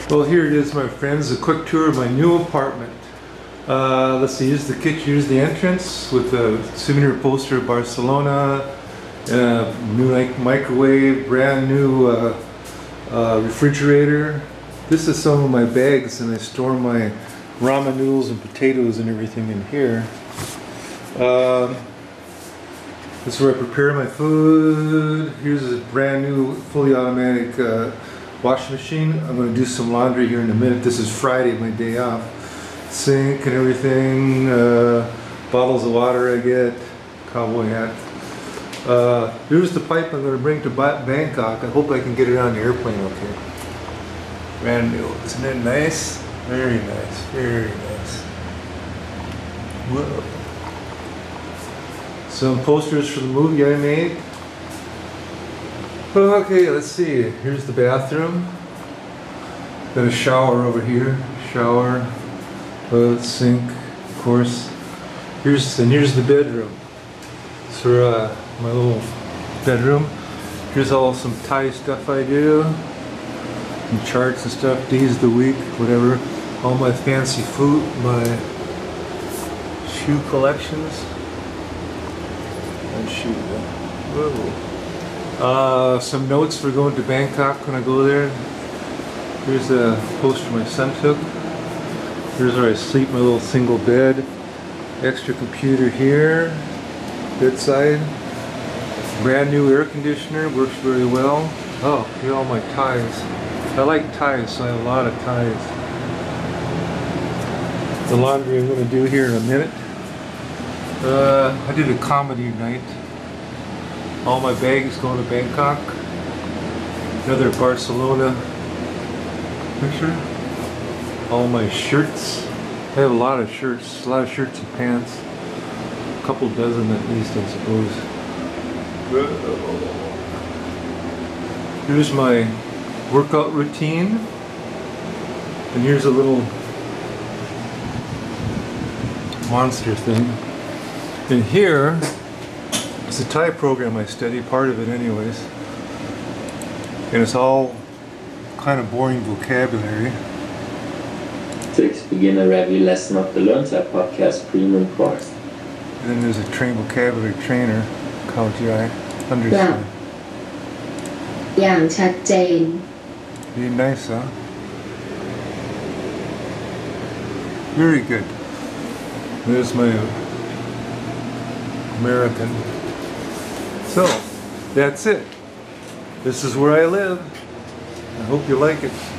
Well, here it is, my friends, a quick tour of my new apartment. Let's see, here's the kitchen, here's the entrance with the souvenir poster of Barcelona, new microwave, brand new refrigerator. This is some of my bags, and I store my ramen noodles and potatoes and everything in here. This is where I prepare my food. Here's a brand new fully automatic washing machine. I'm going to do some laundry here in a minute. This is Friday, my day off. Sink and everything, bottles of water I get, cowboy hat. Here's the pipe I'm going to bring to Bangkok. I hope I can get it on the airplane okay. Brand new. Isn't it nice? Very nice, very nice. Whoa. Some posters for the movie I made. Okay, let's see. Here's the bathroom. Got a shower over here. Shower, toilet, sink, of course. Here's the bedroom. So my little bedroom. Here's all some Thai stuff I do. Some charts and stuff, days of the week, whatever. All my fancy food, my shoe collections. And shoe. Whoa. Some notes for going to Bangkok when I go there. Here's a poster my son took. Here's where I sleep, my little single bed. Extra computer here. Bedside. Brand new air conditioner, works very well. Oh, here are all my ties. I like ties, so I have a lot of ties. The laundry I'm going to do here in a minute. I did a comedy night. All my bags going to Bangkok. Another Barcelona picture. All my shirts. I have a lot of shirts. A lot of shirts and pants. A couple dozen at least, I suppose. Here's my workout routine. And here's a little monster thing. And here it's a Thai program I study, part of it anyways. And it's all kind of boring vocabulary. 6 Beginner Review Lesson of the LearnSci Podcast Premium Course. And then there's a trained vocabulary trainer, Khao Jai, understand. อย่างชัดเจน Very nice, huh? Very good. There's my American. So, that's it. This is where I live. I hope you like it.